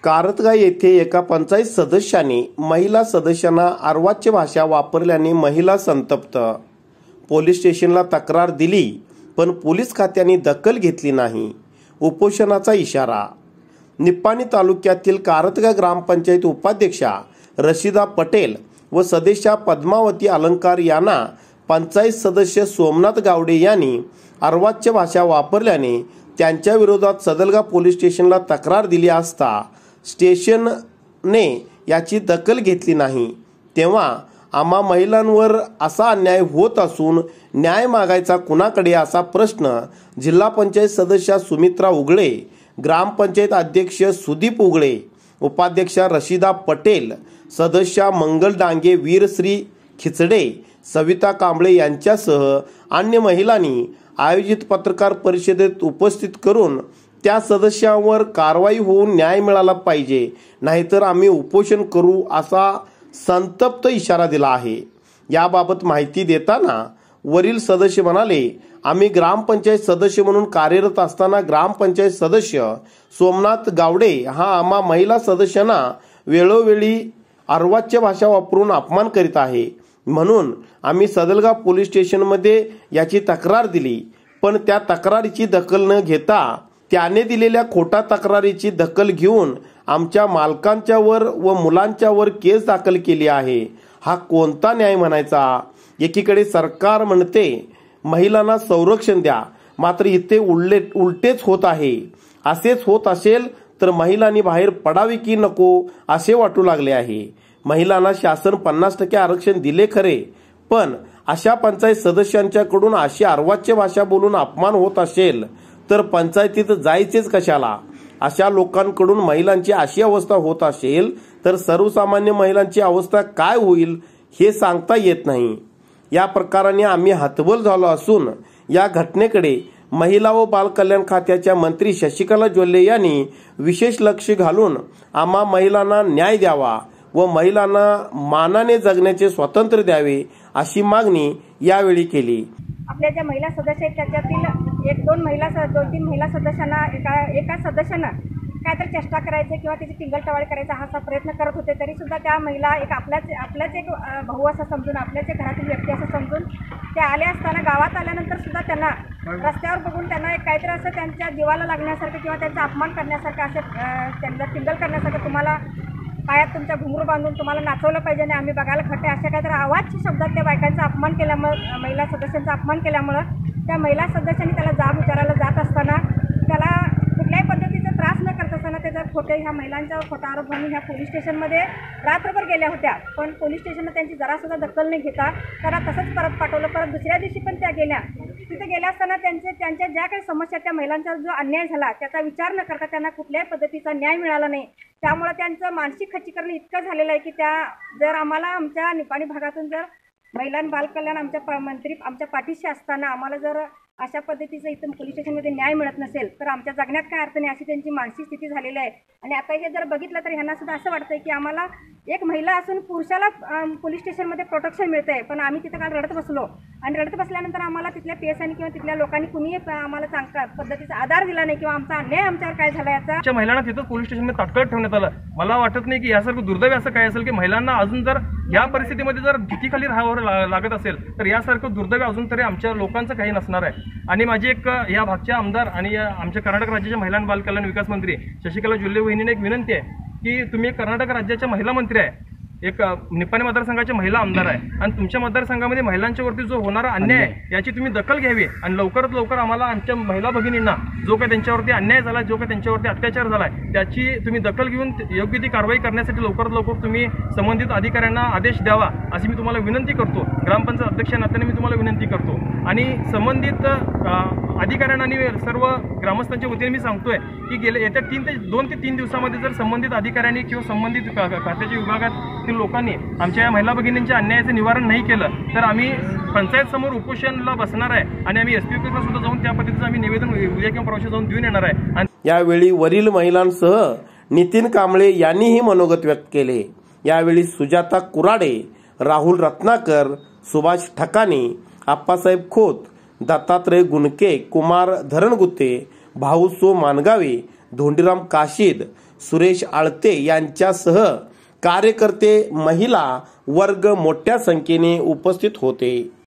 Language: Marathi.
कारतगाव येथे एका पंचायत सदस्याने महिला सदस्यांना अर्वाच्य भाषा वापरल्याने महिला संतप्त. पोलीस स्टेशनला तक्रार दिली पण पोलीस खात्याने दखल घेतली नाही. उपोषणाचा इशारा. निप्पाणी तालुक्यातील कारतगाव ग्रामपंचायत उपाध्यक्षा रशीदा पटेल व सदस्या पद्मावती अलंकार यांना पंचायत सदस्य सोमनाथ गावडे यांनी अर्वाच्य भाषा वापरल्याने त्यांच्या विरोधात सदलगा पोलीस स्टेशनला तक्रार दिली असता स्टेशनने याची दखल घेतली नाही. तेव्हा आम्हा महिलांवर असा अन्याय होत असून न्याय मागायचा कुणाकडे असा प्रश्न जिल्हा पंचायत सदस्या सुमित्रा उगळे, ग्रामपंचायत अध्यक्ष सुदीप उगळे, उपाध्यक्षा रशीदा पटेल, सदस्या मंगल डांगे, वीरश्री खिचडे, सविता कांबळे यांच्यासह अन्य महिलांनी आयोजित पत्रकार परिषदेत उपस्थित करून त्या सदस्यांवर कारवाई होऊन न्याय मिळाला पाहिजे, नाहीतर आम्ही उपोषण करू असा संतप्त इशारा दिला आहे. याबाबत माहिती देताना वरील सदस्य म्हणाले, आम्ही ग्रामपंचायत सदस्य म्हणून कार्यरत असताना ग्रामपंचायत सदस्य सोमनाथ गावडे हा आम्हा महिला सदस्यांना वेळोवेळी अर्वाच्य भाषा वापरून अपमान करीत आहे. म्हणून आम्ही सदलगा पोलीस स्टेशनमध्ये याची तक्रार दिली, पण त्या तक्रारीची दखल न घेता त्याने दिलेल्या खोटा तक्रारीची दखल घेऊन आमच्या मालकांच्यावर व मुलांच्यावर केस दाखल केली आहे. हा कोणता न्याय म्हणायचा? एकीकडे सरकार म्हणते महिलांना संरक्षण द्या, मात्र इथे उलटेच होत आहे. असेच होत असेल तर महिलांनी बाहेर पडावे की नको असे वाटू लागले आहे. महिलांना शासन 50% आरक्षण दिले खरे, पण अशा पंचायत सदस्यांच्याकडून अशी अर्वाच्य भाषा बोलून अपमान होत असेल तर पंचायतीत जायचेच कशाला? अशा लोकांकडून महिलांची अशी अवस्था होत असेल तर सर्वसामान्य महिलांची अवस्था काय होईल हे सांगता येत नाही. या प्रकाराने आम्ही हतबल झालो असून या घटनेकडे महिला व बाल कल्याण खात्याच्या मंत्री शशिकला जोल्ले यांनी विशेष लक्ष घालून आम्हा महिलांना न्याय द्यावा व महिलांना मानाने जगण्याचे स्वातंत्र्य द्यावे अशी मागणी यावेळी केली. आपल्या ज्या महिला सदस्य आहेत त्याच्यातील 1-2 महिला 2-3 महिला सदस्यांना एका सदस्यानं काहीतरी चेष्टा करायचे किंवा त्याची टिंगलटवाळी करायचा हा प्रयत्न करत होते, तरी सुद्धा त्या महिला एक आपल्याच एक भाऊ असं समजून, आपल्याच एक घरातील व्यक्ती असं समजून त्या आल्या असताना गावात आल्यानंतर सुद्धा त्यांना रस्त्यावर बघून त्यांना एक काहीतरी असं त्यांच्या जीवाला लागण्यासारखं किंवा त्यांचा अपमान करण्यासारखं असं त्यांना टिंगल करण्यासारखं, तुम्हाला पायात तुमच्या घुंगरू बांधून तुम्हाला नाचवलं पाहिजे आणि आम्ही बघायला खटे अशा काहीतरी आवाजच्या शब्दात त्या बायकांचा अपमान केल्यामुळं, महिला सदस्यांचा अपमान केल्यामुळं त्या महिला सदस्यांनी त्याला जाब विचारायला जात असताना त्याला कुठल्याही पद्धतीचा त्रास न करत असताना त्याचा खोटे ह्या महिलांच्यावर खोटा आरोप म्हणून ह्या पोलीस स्टेशनमध्ये रात्रभर गेल्या होत्या. पण पोलीस स्टेशननं त्यांची जरासुद्धा दखल नाही घेता त्यांना तसंच परत पाठवलं. परत दुसऱ्या दिवशी पण त्या गेल्या. तिथे गेल्या असताना त्यांच्या ज्या काही समस्या, त्या महिलांचा जो अन्याय झाला त्याचा विचार न करता त्यांना कुठल्याही पद्धतीचा न्याय मिळाला नाही. त्यामुळे त्यांचं मानसिक खच्चीकरण इतकं झालेलं आहे की त्या जर आम्हाला आमच्या निपाणी भागातून जर महिला आणि बाल कल्याण आमच्या मंत्री आमच्या पाठीशी असताना आम्हाला जर अशा पद्धतीचं इथं पोलीस स्टेशनमध्ये न्याय मिळत नसेल तर आमच्या जगण्यात काय अर्थ नाही अशी त्यांची मानसिक स्थिती झालेली आहे. आणि आता हे जर बघितलं तर ह्यांना सुद्धा असं वाटतंय की आम्हाला एक महिला असून पुरुषाला पोलीस स्टेशनमध्ये प्रोटेक्शन मिळतंय, पण आम्ही तिथं काल रडत बसलो आणि रडत बसल्यानंतर आम्हाला तिथल्या PSIनी किंवा तिथल्या लोकांनी कुणीही आम्हाला चांगल्या पद्धतीचा आधार दिला नाही किंवा आमचा अन्याय आमच्यावर काय झाला याचा. महिलांना तिथं पोलीस स्टेशनमध्ये तात्काळ ठेवण्यात आलं. मला वाटत नाही की यासारखं दुर्दैव असं काय असेल की महिलांना अजून जर या परिस्थितीमध्ये जर भीतीखाली राहावं लागत असेल तर यासारखं दुर्दैव अजून तरी आमच्या लोकांचं काही नसणार आहे. आणि माझी एक या भागच्या आमदार आणि आमच्या कर्नाटक राज्याच्या महिला आणि बाल कल्याण विकास मंत्री शशिकला जोल्ले वहिनीने एक विनंती आहे की तुम्ही कर्नाटक राज्याच्या महिला मंत्री आहे, एक निपाणी मतदारसंघाचे महिला आमदार आहे आणि तुमच्या मतदारसंघामध्ये महिलांच्या वरती जो होणारा अन्याय आहे याची तुम्ही दखल घ्यावी आणि लवकरात लवकर आम्हाला आमच्या महिला भगिनींना जो काही त्यांच्यावरती अन्याय झाला, जो काही त्यांच्यावरती अत्याचार झाला त्याची तुम्ही दखल घेऊन योग्य ती कारवाई करण्यासाठी लवकरात लवकर तुम्ही संबंधित अधिकाऱ्यांना आदेश द्यावा अशी मी तुम्हाला विनंती करतो. ग्रामपंचायत अध्यक्ष नात्याने मी तुम्हाला विनंती करतो आणि संबंधित अधिकाऱ्यांना आणि सर्व ग्रामस्थांच्या वतीने मी सांगतोय की येत्या 2 ते 3 दिवसामध्ये जर संबंधित अधिकाऱ्यांनी किंवा संबंधित खात्याच्या विभागातील लोकांनी आमच्या या महिला भगिनींच्या अन्यायाचं निवारण नाही केलं तर आम्ही पंचायत समोर उपोषणाला बसणार आहे आणि आम्ही SP ऑफिसला सुद्धा जाऊन त्या पद्धतीचं आम्ही निवेदन उद्या किंवा परवा जाऊन देऊन येणार आहे. यावेळी वरील महिलांसह नितीन कांबळे यांनीही मनोगत व्यक्त केले. यावेळी सुजाता कुराडे, राहुल रत्नाकर, सुभाष ठकाणे, आप्पासाहेब खोत, दत्तात्रय गुणके, कुमार धरणगुत्ते, भाऊसो मानगावे, धोंडीराम काशीद, सुरेश आळते यांच्यासह कार्यकर्ते, महिला वर्ग मोठ्या संख्येने उपस्थित होते.